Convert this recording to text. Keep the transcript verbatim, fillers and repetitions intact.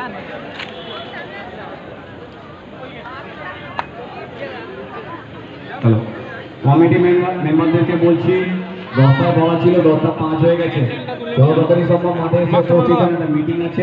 Hello, committee মেম্বারদেরকে বলছি দশটা বলা ছিল, দশটা পাঁচ হয়ে গেছে। যত তাড়াতাড়ি সম্ভব মাঠে এসে পৌঁছে যান, একটা মিটিং আছে।